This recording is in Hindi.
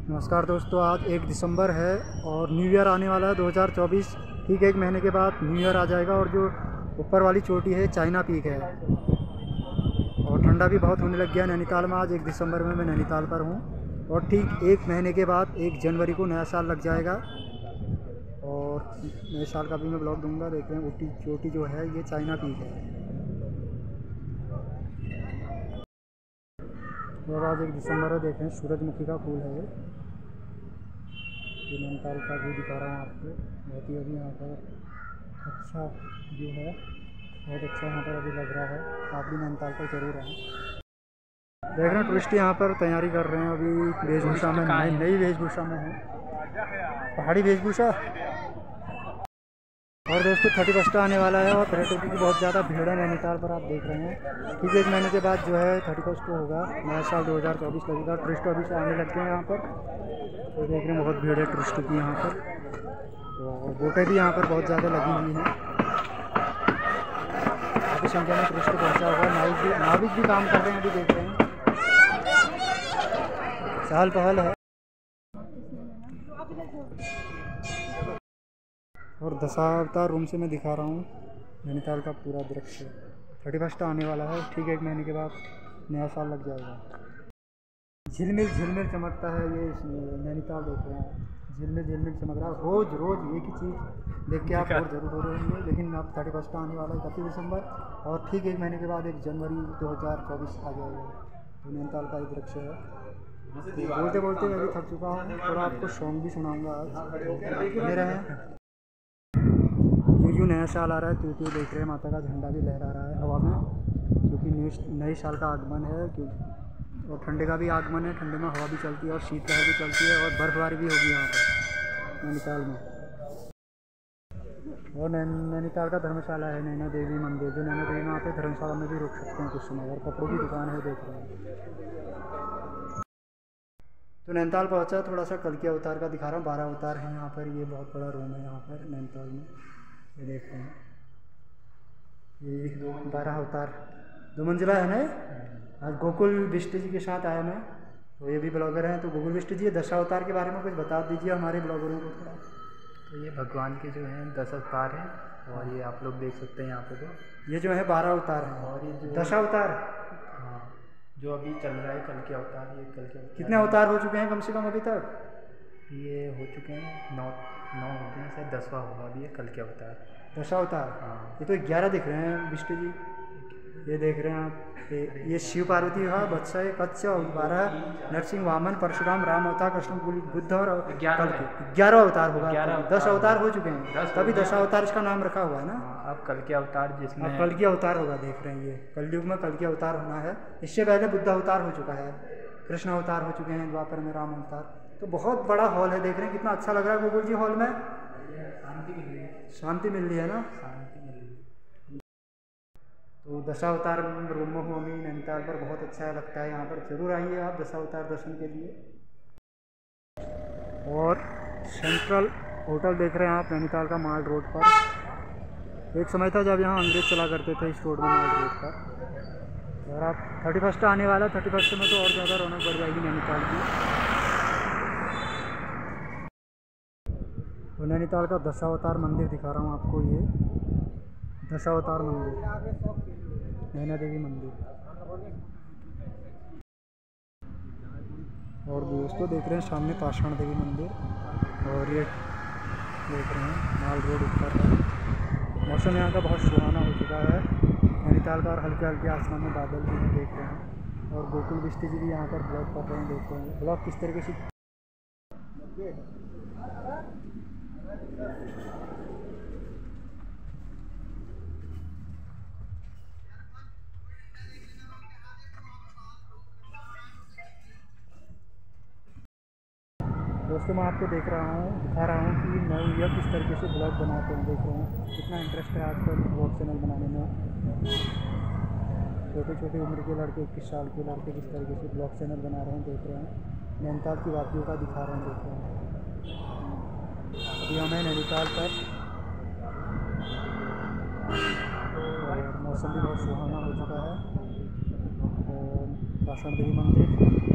नमस्कार दोस्तों, आज 1 दिसंबर है और न्यू ईयर आने वाला है 2024। ठीक 1 महीने के बाद न्यू ईयर आ जाएगा और जो ऊपर वाली चोटी है चाइना पीक है और ठंडा भी बहुत होने लग गया नैनीताल में। आज 1 दिसंबर में मैं नैनीताल पर हूँ और ठीक 1 महीने के बाद 1 जनवरी को नया साल लग जाएगा और नए साल का भी मैं ब्लॉग दूंगा। देख रहे हैं ऊटी चोटी जो है ये चाइना पीक है और आज 1 दिसंबर है। देख रहे हैं सूरजमुखी का फूल है ये नैनीताल का व्यू दिखा रहा हूँ आपको। बहुत ही अभी यहाँ पर अच्छा व्यू है, बहुत अच्छा यहाँ पर अभी लग रहा है। आप भी नैनीताल पर जरूर आएँ। देख रहे हैं टूरिस्ट यहाँ पर तैयारी कर रहे हैं अभी वेशभूषा में, नई वेशभूषा में है, पहाड़ी वेशभूषा। और दोस्तों 31 आने वाला है और पर्यटकों की बहुत ज़्यादा भीड़ है नैनीताल पर, आप देख रहे हैं। ठीक 1 महीने के बाद जो है 31 को होगा नया साल 2024 लगेगा। टूरिस्ट अभी से आने लग गए हैं यहाँ पर, तो देख रहे हैं बहुत भीड़ है टूरिस्ट की यहाँ पर। तो बोटें भी यहाँ पर बहुत ज़्यादा लगी हुई हैं, काफ़ी संख्या में टूरिस्ट पहुँचा हुआ है। नाविक भी काम कर रहे हैं, अभी देख रहे हैं चहल पहल है। और दशावतार रूम से मैं दिखा रहा हूँ नैनीताल का पूरा दृश्य। 31 आने वाला है, ठीक 1 महीने के बाद नया साल लग जाएगा। झिलमिल झिलमिल चमकता है ये नैनीताल, देख रहे हैं झिलमिल झिलमिल चमक रहा है। रोज़ रोज़ एक ही चीज़ देख के आप बोर जरूर हो रहे होंगे, लेकिन अब 31 आने वाला है 31 दिसंबर और ठीक 1 महीने के बाद 1 जनवरी 2024 आ जाएगा। तो नैनीताल का एक दृश्य है। बोलते बोलते मैं भी थक चुका हूँ, थोड़ा आपको सॉन्ग भी सुनाऊँगा आज, बने रहें। यूँ नया साल आ रहा है, क्योंकि देख रहे हैं माता का झंडा भी लहरा रहा है हवा में, क्योंकि नए साल का आगमन है। और ठंडे का भी आगमन है, ठंडे में हवा भी चलती है और शीतलहर भी चलती है और बर्फबारी भी होगी यहाँ पर नैनीताल में। और नैनीताल का धर्मशाला है नैना देवी मंदिर, जो नैना देवी में आते धर्मशाला में भी रुक सकते हैं कुछ समय। और कपड़ों की दुकान है, देख रहे हैं। तो नैनीताल पहुँचा, थोड़ा सा कल के अवतार का दिखा रहा हूँ। 12 अवतार हैं यहाँ पर, ये बहुत बड़ा रूम है यहाँ पर नैनीताल में, ये देख रहे हैं। ये 12 अवतार 2 मंजिला है ना। आज गोकुल बिष्ट जी के साथ आया मैं, तो ये भी ब्लॉगर हैं। तो गोकुल बिष्ट जी 10 अवतार के बारे में कुछ बता दीजिए हमारे ब्लॉगरों को थोड़ा। तो ये भगवान के जो हैं 10 अवतार हैं और ये आप लोग देख सकते हैं यहाँ पे। तो ये जो है 12 अवतार हैं और ये जो 10 अवतार, हाँ, जो अभी चल रहा है कल के अवतार, ये कल के अवतार। कितने अवतार हो चुके हैं कम से कम अभी तक? ये हो चुके हैं 9 होते हैं, शायद 10वां होगा अभी ये कल के अवतार। 10 अवतार, हाँ। ये तो 11 दिख रहे हैं बिष्ट जी, ये देख रहे हैं आप। ये शिव पार्वती विवाह, वत्सय, कच्छ और 12 नरसिंह, वामन, परशुराम, राम अवतार, कृष्ण, बुद्ध और 11 अवतार होगा। 10 अवतार हो चुके हैं, तभी 10 अवतार इसका नाम रखा हुआ है ना। अब कल के अवतार जिसमें अब कल की अवतार होगा, देख रहे हैं ये कलयुग में कल की अवतार होना है। इससे पहले बुद्ध अवतार हो चुका है, कृष्ण अवतार हो चुके हैं, द्वापर में राम अवतार। तो बहुत बड़ा हॉल है, देख रहे हैं कितना अच्छा लग रहा है गोकुल जी हॉल में। शांति मिल रही है, शांति मिल रही है ना, शांति मिल रही है। तो 10 अवतार रूम में हूँ अभी नैनीताल पर, बहुत अच्छा लगता है यहाँ पर। जरूर आइए आप 10 अवतार दर्शन के लिए। और सेंट्रल होटल देख रहे हैं आप नैनीताल का, माल रोड पर। एक समय था जब यहाँ अंग्रेज चला करते थे इस रोड में, माल रोड पर। और आप 31 आने वाला, 31 में तो और ज़्यादा रौनक बढ़ जाएगी नैनीताल की। तो नैनीताल का 10 अवतार मंदिर दिखा रहा हूँ आपको, ये 10 अवतार मंदिर, नैना देवी मंदिर। और दोस्तों देख रहे हैं सामने पाषाण देवी मंदिर, और ये देख रहे हैं माल रोड ऊपर है। मौसम यहाँ का बहुत सुहाना हो चुका है नैनीताल का, और हल्के हल्के आसमान में बादल भी हैं, देख रहे हैं। और गोकुल बिष्ट जी भी यहाँ पर ब्लॉग कर रहे हैं, देख रहे हैं ब्लॉग किस तरीके से। दोस्तों मैं आपको दिखा रहा हूँ कि नए ईयर किस तरीके से ब्लॉग बनाते हैं। देख रहे हैं कितना इंटरेस्ट है आजकल ब्लॉग चैनल बनाने में। छोटे छोटे उम्र के लड़के, 21 साल के लड़के किस तरीके से ब्लॉग चैनल बना रहे हैं, देख रहे हैं। नैनीताल की वादियों का दिखा रहे हैं, देख रहे हैं। अभी हमें नैनीताल पर और मौसम भी बहुत सुहाना हो चुका है। और पाषाण देवी मंदिर